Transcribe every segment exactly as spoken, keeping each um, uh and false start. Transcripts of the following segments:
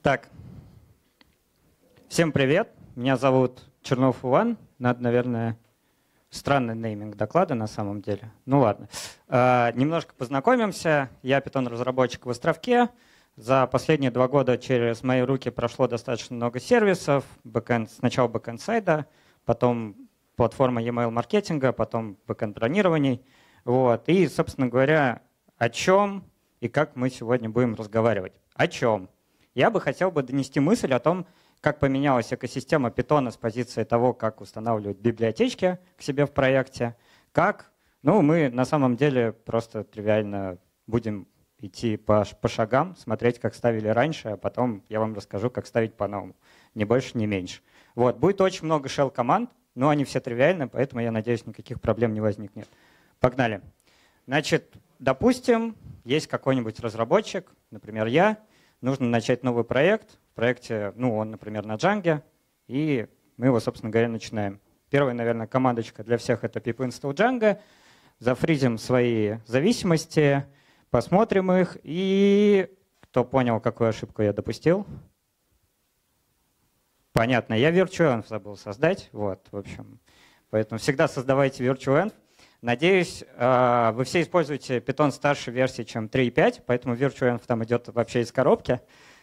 Так, всем привет. Меня зовут Чернов Иван. Надо, наверное, странный нейминг доклада на самом деле. Ну ладно. Э, немножко познакомимся. Я Python-разработчик в Островке. За последние два года через мои руки прошло достаточно много сервисов. Бэкэнд, сначала бэкэнд-сайда, потом платформа e-mail-маркетинга, потом бэкэнд-бронирований. Вот. И, собственно говоря, о чем и как мы сегодня будем разговаривать. О чем? Я бы хотел бы донести мысль о том, как поменялась экосистема Python с позиции того, как устанавливать библиотечки к себе в проекте, как, ну, мы на самом деле просто тривиально будем идти по, по шагам, смотреть, как ставили раньше, а потом я вам расскажу, как ставить по-новому. Ни больше, ни меньше. Вот. Будет очень много shell-команд, но они все тривиальны, поэтому, я надеюсь, никаких проблем не возникнет. Погнали. Значит, допустим, есть какой-нибудь разработчик, например, я, нужно начать новый проект. В проекте, ну, он, например, на Django, и мы его, собственно говоря, начинаем. Первая, наверное, командочка для всех — это pip install Django. Зафризим свои зависимости, посмотрим их, и кто понял, какую ошибку я допустил? Понятно, я virtualenv забыл создать. Вот, в общем, поэтому всегда создавайте virtualenv. Надеюсь, вы все используете Python старшей версии, чем три и пять, поэтому virtualenv там идет вообще из коробки.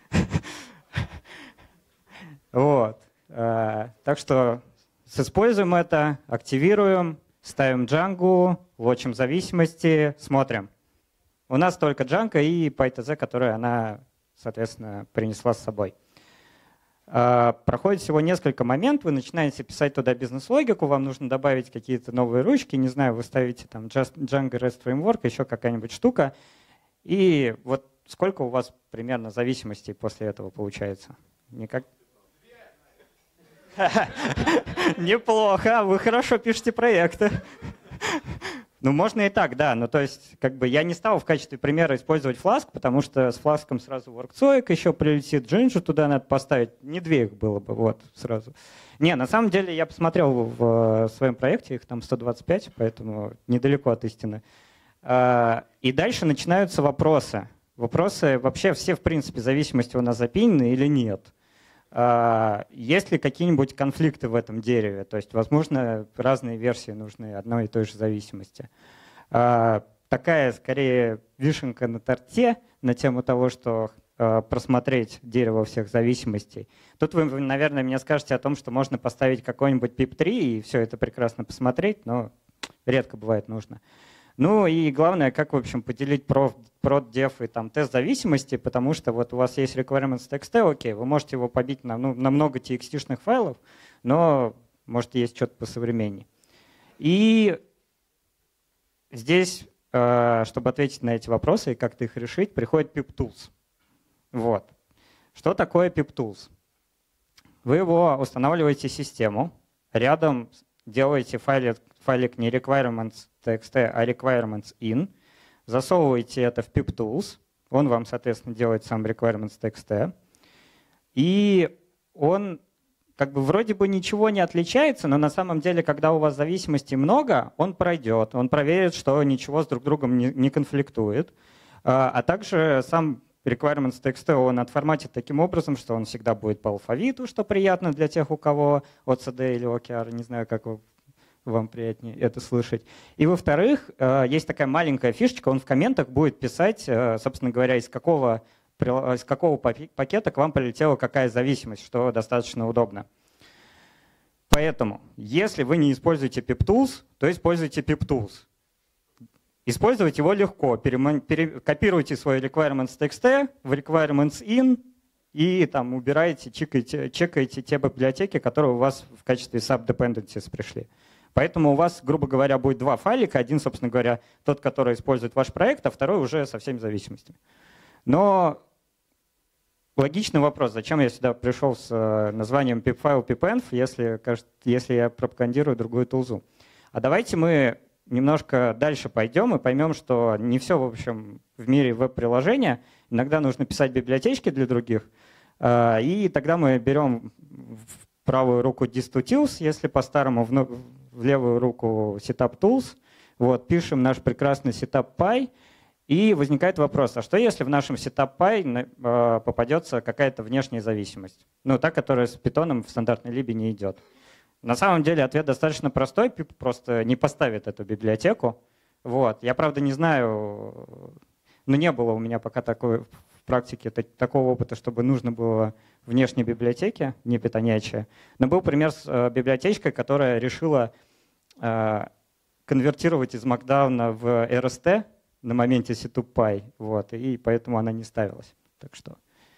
Вот. Так что используем это, активируем, ставим Django, лочим зависимости, смотрим. У нас только Django и PyTZ, которую она, соответственно, принесла с собой. Проходит всего несколько моментов, вы начинаете писать туда бизнес-логику, вам нужно добавить какие-то новые ручки, не знаю, вы ставите там Django REST Framework, еще какая-нибудь штука. И вот сколько у вас примерно зависимостей после этого получается? Никак? Неплохо, вы хорошо пишете проекты. Ну, можно и так, да. Ну, то есть, как бы я не стал в качестве примера использовать Flask, потому что с Flask сразу workzoic еще прилетит, Jinja туда надо поставить. Не две их было бы, вот, сразу. Не, на самом деле я посмотрел в своем проекте, их там сто двадцать пять, поэтому недалеко от истины. И дальше начинаются вопросы. Вопросы вообще все, в принципе, зависимости у нас запинены или нет. Есть ли какие-нибудь конфликты в этом дереве? То есть, возможно, разные версии нужны одной и той же зависимости. Такая, скорее, вишенка на торте на тему того, что просмотреть дерево всех зависимостей. Тут вы, наверное, мне скажете о том, что можно поставить какой-нибудь пип три и все это прекрасно посмотреть, но редко бывает нужно. Ну и главное, как, в общем, поделить prod, dev и там тест зависимости, потому что вот у вас есть requirements.txt, окей, вы можете его побить на, ну, на много txt-шных файлов, но может есть что-то посовременнее. И здесь, чтобы ответить на эти вопросы и как-то их решить, приходит pip-tools. Вот. Что такое pip-tools? Вы его устанавливаете в систему, рядом делаете файлик, файлик не requirements.txt, а requirements in, засовываете это в pip-tools, он вам, соответственно, делает сам requirements.txt, и он как бы вроде бы ничего не отличается, но на самом деле, когда у вас зависимостей много, он пройдет, он проверит, что ничего с друг другом не, не конфликтует, а также сам requirements.txt он отформатит таким образом, что он всегда будет по алфавиту, что приятно для тех, у кого о си ди или о кей ар, не знаю, как вам приятнее это слышать. И во-вторых, есть такая маленькая фишечка, он в комментах будет писать, собственно говоря, из какого, из какого пакета к вам полетела какая зависимость, что достаточно удобно. Поэтому, если вы не используете pip-tools, то используйте pip-tools. Использовать его легко. Копируйте свой requirements.txt в requirements in и там убираете, чекаете, чекаете те библиотеки, которые у вас в качестве sub-dependencies пришли. Поэтому у вас, грубо говоря, будет два файлика. Один, собственно говоря, тот, который использует ваш проект, а второй уже со всеми зависимостями. Но логичный вопрос, зачем я сюда пришел с названием pipfile pipenv, если, если я пропагандирую другую тулзу. А давайте мы немножко дальше пойдем и поймем, что не все, в общем, в мире веб-приложения. Иногда нужно писать библиотечки для других. И тогда мы берем в правую руку dist-to-tools, если по-старому, в левую руку setup tools. Вот, пишем наш прекрасный setup.py И возникает вопрос, а что если в нашем setup.py попадется какая-то внешняя зависимость? Ну, та, которая с питоном в стандартной либе не идет. На самом деле ответ достаточно простой, пип просто не поставит эту библиотеку. Вот. Я, правда, не знаю, но не было у меня пока такой, в практике такого опыта, чтобы нужно было внешней библиотеки, не питонячие. Но был пример с библиотечкой, которая решила конвертировать из Markdown в эр эс ти на моменте setup.py, вот, и поэтому она не ставилась. Так что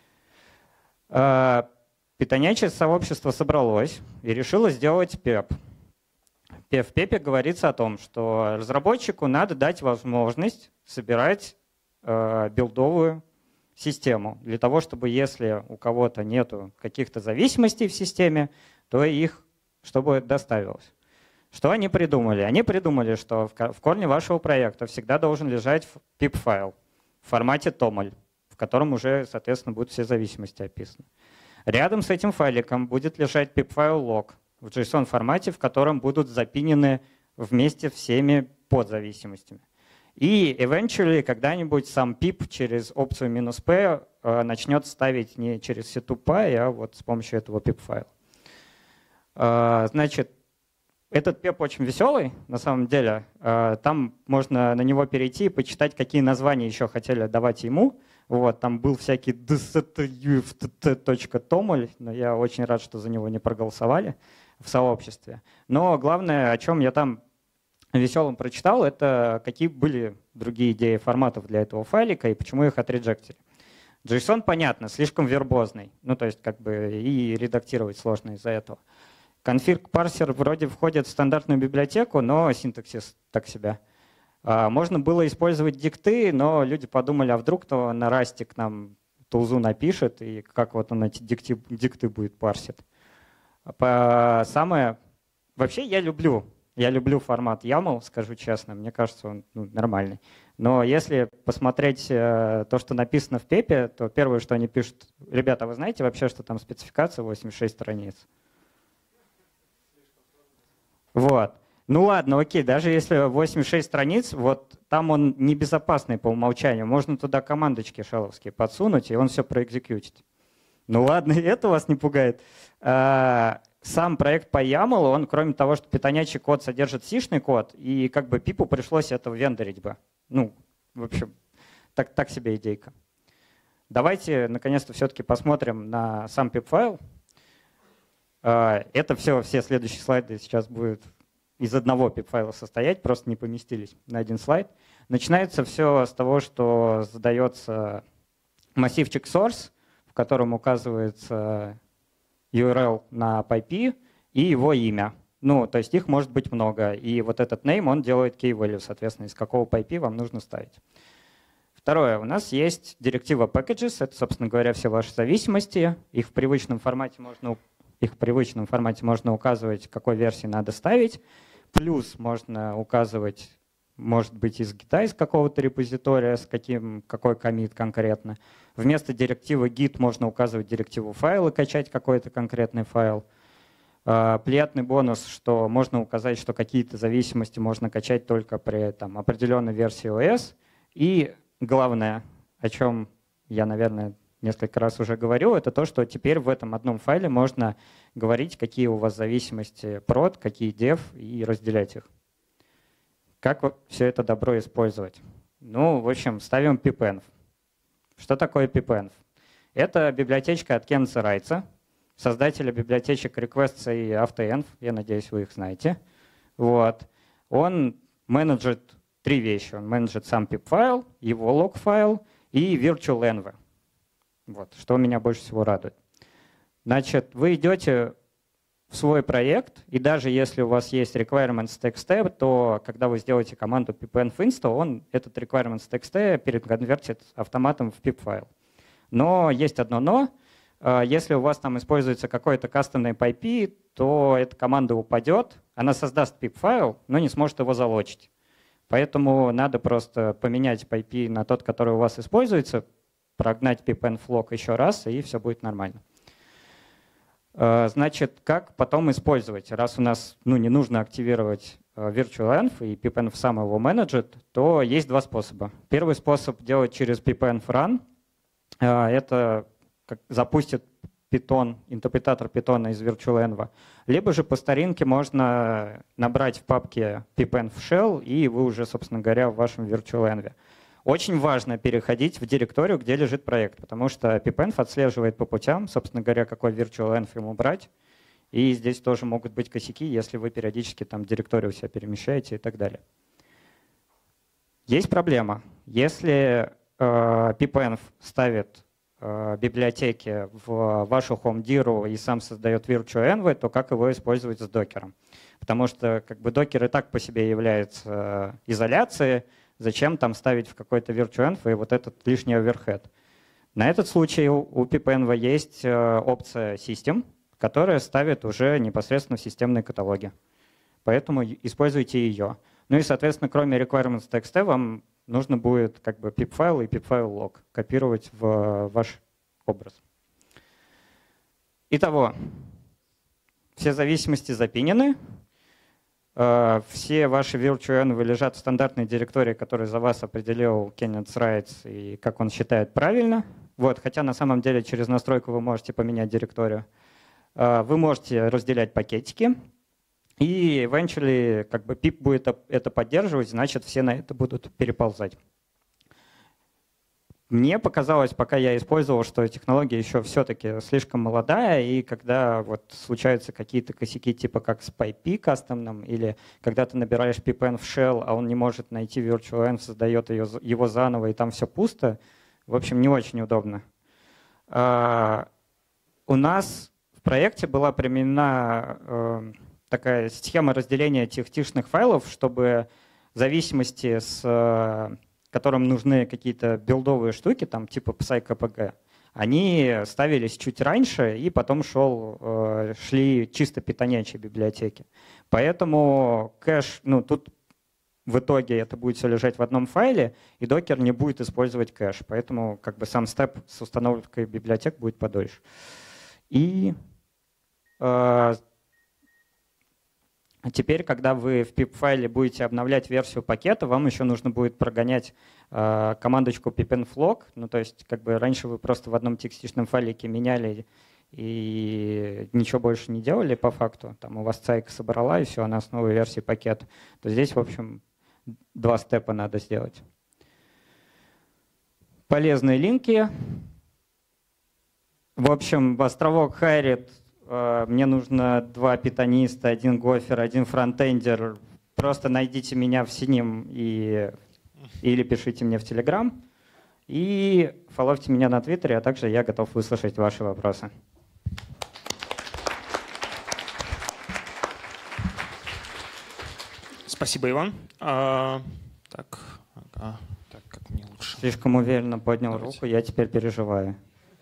питонячее сообщество собралось и решило сделать пеп. В пепе говорится о том, что разработчику надо дать возможность собирать э, билдовую систему для того, чтобы если у кого-то нету каких-то зависимостей в системе, то их чтобы доставилось. Что они придумали? Они придумали, что в корне вашего проекта всегда должен лежать pip-файл в формате toml, в котором уже, соответственно, будут все зависимости описаны. Рядом с этим файликом будет лежать pip-файл log в JSON формате, в котором будут запинены вместе всеми подзависимостями. И eventually когда-нибудь сам pip через опцию "-p" начнет ставить не через setup.py, а вот с помощью этого pip-файла. Значит, этот пеп очень веселый, на самом деле. Там можно на него перейти и почитать, какие названия еще хотели давать ему. Вот, там был всякий dstuft.toml, но я очень рад, что за него не проголосовали в сообществе. Но главное, о чем я там веселым прочитал, это какие были другие идеи форматов для этого файлика и почему их отреджектили. JSON, понятно, слишком вербозный, ну то есть как бы и редактировать сложно из-за этого. Конфиг-парсер вроде входит в стандартную библиотеку, но синтаксис так себе. Можно было использовать дикты, но люди подумали, а вдруг кто на расте к нам тулзу напишет, и как вот он эти дикты, дикты будет парсить. Самое... Вообще я люблю, я люблю формат ямл, скажу честно, мне кажется, он ну, нормальный. Но если посмотреть то, что написано в пепе, то первое, что они пишут, ребята, вы знаете вообще, что там спецификация восемьдесят шесть страниц? Вот. Ну ладно, окей, даже если восемьдесят шесть страниц, вот там он небезопасный по умолчанию. Можно туда командочки шелловские подсунуть, и он все проэкзекьютит. Ну ладно, и это вас не пугает. Сам проект по ямл, он кроме того, что питонячий код содержит сишный код, и как бы пипу пришлось это вендорить бы. Ну, в общем, так, так себе идейка. Давайте наконец-то все-таки посмотрим на сам пип-файл. Это все, все следующие слайды сейчас будут из одного пип-файла состоять, просто не поместились на один слайд. Начинается все с того, что задается массивчик source, в котором указывается ю ар эл на pip и его имя. Ну, то есть их может быть много. И вот этот name, он делает key value, соответственно, из какого pip вам нужно ставить. Второе. У нас есть директива packages. Это, собственно говоря, все ваши зависимости. Их в привычном формате можно, их в привычном формате можно указывать, какой версии надо ставить. Плюс можно указывать, может быть, из гита, из какого-то репозитория, с каким, какой коммит конкретно. Вместо директивы git можно указывать директиву файл и качать какой-то конкретный файл. Приятный бонус, что можно указать, что какие-то зависимости можно качать только при там, определенной версии о эс. И главное, о чем я, наверное, несколько раз уже говорил, это то, что теперь в этом одном файле можно говорить, какие у вас зависимости прод, какие дев, и разделять их. Как все это добро использовать? Ну, в общем, ставим pipenv. Что такое pipenv? Это библиотечка от Кенса Райца, создателя библиотечек requests и autoenv. Я надеюсь, вы их знаете. Вот. Он менеджит три вещи. Он менеджит сам pip-файл, его log-файл и virtualenv. Вот, что меня больше всего радует. Значит, вы идете в свой проект, и даже если у вас есть requirements.txt, то когда вы сделаете команду pipenv install, он этот requirements.txt переконвертит автоматом в pip-файл. Но есть одно но. Если у вас там используется какой-то кастомный pip, то эта команда упадет, она создаст pip-файл, но не сможет его залочить. Поэтому надо просто поменять pip на тот, который у вас используется, прогнать pipenv log еще раз, и все будет нормально. Значит, как потом использовать, раз у нас ну, не нужно активировать virtualenv, и pipenv сам его менеджит, то есть два способа. Первый способ делать через pipenv run. Это запустит Python, интерпретатор Python из virtualenv. Либо же по старинке можно набрать в папке pipenv shell, и вы уже, собственно говоря, в вашем virtualenv. Очень важно переходить в директорию, где лежит проект, потому что pipenv отслеживает по путям, собственно говоря, какой virtualenv ему брать. И здесь тоже могут быть косяки, если вы периодически там директорию себя перемещаете и так далее. Есть проблема. Если э, pipenv ставит э, библиотеки в вашу home-диру и сам создает virtualenv, то как его использовать с докером? Потому что как бы докер и так по себе является изоляцией. Зачем там ставить в какой-то virtualenv и вот этот лишний оверхед? На этот случай у, у pipenv есть э, опция system, которая ставит уже непосредственно в системные каталоги. Поэтому используйте ее. Ну и, соответственно, кроме requirements.txt вам нужно будет как бы pip-файл и pip-файл log копировать в ваш образ. Итого, все зависимости запинены. Все ваши virtualenv лежат в стандартной директории, которую за вас определил Kenneth Wright и как он считает правильно. Вот, хотя на самом деле через настройку вы можете поменять директорию. Вы можете разделять пакетики, и eventually как бы pip будет это поддерживать, значит все на это будут переползать. Мне показалось, пока я использовал, что технология еще все-таки слишком молодая, и когда вот случаются какие-то косяки типа как с PyP кастомным, или когда ты набираешь pipenv shell, а он не может найти virtualenv, создает ее, его заново, и там все пусто, в общем, не очень удобно. У нас в проекте была применена э, такая схема разделения тех тишных файлов, чтобы в зависимости с э, которым нужны какие-то билдовые штуки, там типа psy-kpg, они ставились чуть раньше, и потом шел, э, шли чисто питонячие библиотеки. Поэтому кэш, ну тут в итоге это будет все лежать в одном файле, и докер не будет использовать кэш. Поэтому как бы сам степ с установкой библиотек будет подольше. И э, теперь, когда вы в pip-файле будете обновлять версию пакета, вам еще нужно будет прогонять э, командочку pipenv-log. Ну, то есть как бы раньше вы просто в одном текстичном файлике меняли и ничего больше не делали по факту. Там у вас цайка собрала, и все, она с новой версии пакета. То здесь, в общем, два степа надо сделать. Полезные линки. В общем, в островок хайрит э, мне нужно два питониста, один гофер, один фронтендер. Просто найдите меня в синем и, или пишите мне в Telegram. И фолловьте меня на Твиттере, а также я готов выслушать ваши вопросы. Спасибо, Иван. А, так, ага, так, как мне лучше? Слишком уверенно поднял Давайте. руку, я теперь переживаю.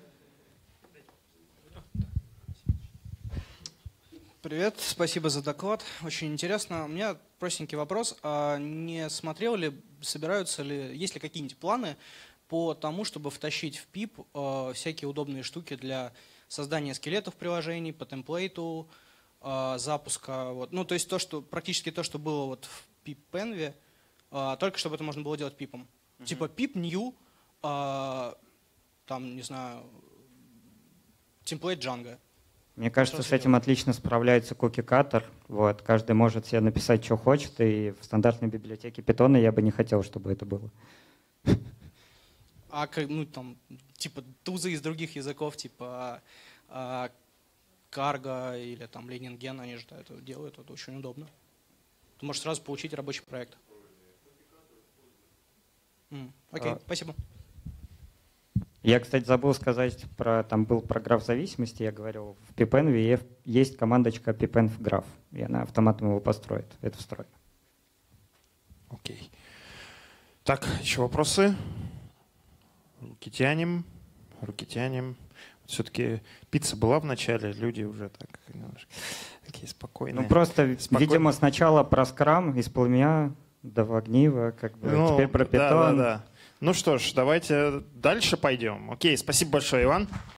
Привет, спасибо за доклад. Очень интересно. У меня простенький вопрос. А не смотрел ли, собираются ли, есть ли какие-нибудь планы по тому, чтобы втащить в пип э, всякие удобные штуки для создания скелетов приложений, по темплейту, э, запуска. Вот. Ну, то есть то, что, практически то, что было вот в pipenv, э, только чтобы это можно было делать пипом. Mm-hmm. Типа pip new, э, там, не знаю, темплейт Django. Мне кажется, с этим отлично справляется cookie-cutter. Вот. Каждый может себе написать, что хочет, и в стандартной библиотеке Python я бы не хотел, чтобы это было. А ну, там, типа тузы из других языков, типа а, Cargo или там Ленинген, они же да, это делают, это очень удобно. Ты можешь сразу получить рабочий проект. Mm, окей, а, спасибо. Я, кстати, забыл сказать, про, там был про граф зависимости, я говорил, в pipenv есть командочка pipenv graph, и она автоматом его построит, это встроено. Окей. Так, еще вопросы? Руки тянем, руки тянем. Все-таки пицца была в начале, люди уже так немножко такие спокойные. Ну просто, спокойные. Видимо, сначала про скрам из Пламя до Вагнива, как бы, ну, теперь про Python. Да, да, да. Ну что ж, давайте дальше пойдем. Окей, спасибо большое, Иван.